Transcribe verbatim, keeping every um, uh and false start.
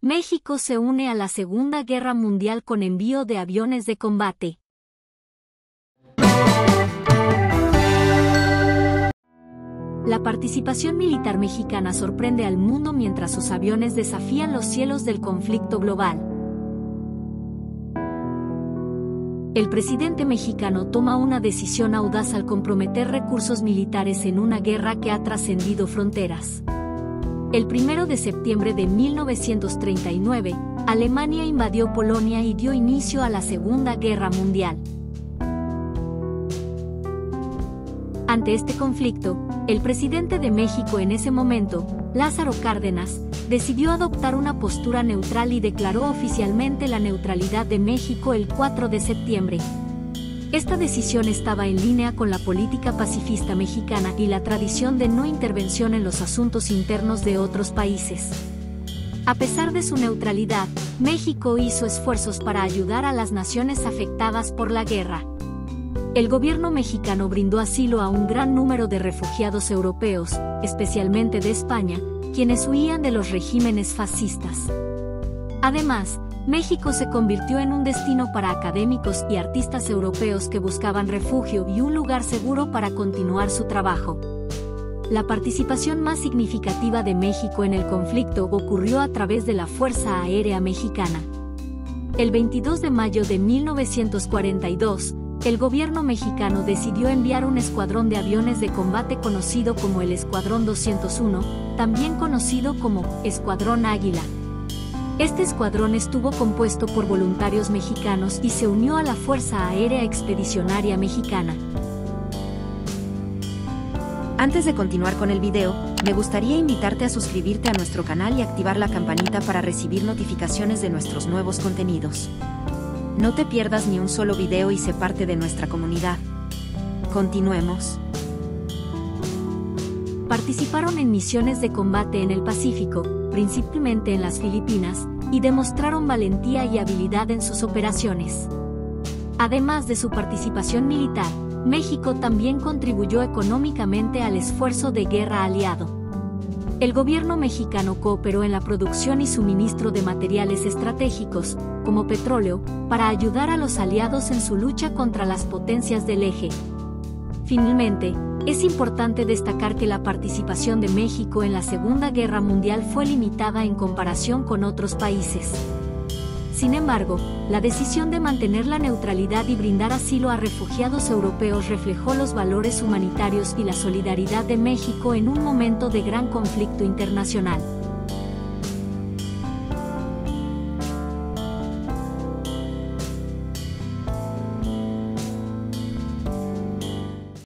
México se une a la Segunda Guerra Mundial con envío de aviones de combate. La participación militar mexicana sorprende al mundo mientras sus aviones desafían los cielos del conflicto global. El presidente mexicano toma una decisión audaz al comprometer recursos militares en una guerra que ha trascendido fronteras. El primero de septiembre de mil novecientos treinta y nueve, Alemania invadió Polonia y dio inicio a la Segunda Guerra Mundial. Ante este conflicto, el presidente de México en ese momento, Lázaro Cárdenas, decidió adoptar una postura neutral y declaró oficialmente la neutralidad de México el cuatro de septiembre. Esta decisión estaba en línea con la política pacifista mexicana y la tradición de no intervención en los asuntos internos de otros países. A pesar de su neutralidad, México hizo esfuerzos para ayudar a las naciones afectadas por la guerra. El gobierno mexicano brindó asilo a un gran número de refugiados europeos, especialmente de España, quienes huían de los regímenes fascistas. Además, México se convirtió en un destino para académicos y artistas europeos que buscaban refugio y un lugar seguro para continuar su trabajo. La participación más significativa de México en el conflicto ocurrió a través de la Fuerza Aérea Mexicana. El veintidós de mayo de mil novecientos cuarenta y dos, el gobierno mexicano decidió enviar un escuadrón de aviones de combate conocido como el Escuadrón doscientos uno, también conocido como Escuadrón Águila. Este escuadrón estuvo compuesto por voluntarios mexicanos y se unió a la Fuerza Aérea Expedicionaria Mexicana. Antes de continuar con el video, me gustaría invitarte a suscribirte a nuestro canal y activar la campanita para recibir notificaciones de nuestros nuevos contenidos. No te pierdas ni un solo video y sé parte de nuestra comunidad. Continuemos. Participaron en misiones de combate en el Pacífico, principalmente en las Filipinas, y demostraron valentía y habilidad en sus operaciones. Además de su participación militar, México también contribuyó económicamente al esfuerzo de guerra aliado. El gobierno mexicano cooperó en la producción y suministro de materiales estratégicos, como petróleo, para ayudar a los aliados en su lucha contra las potencias del eje. Finalmente, es importante destacar que la participación de México en la Segunda Guerra Mundial fue limitada en comparación con otros países. Sin embargo, la decisión de mantener la neutralidad y brindar asilo a refugiados europeos reflejó los valores humanitarios y la solidaridad de México en un momento de gran conflicto internacional.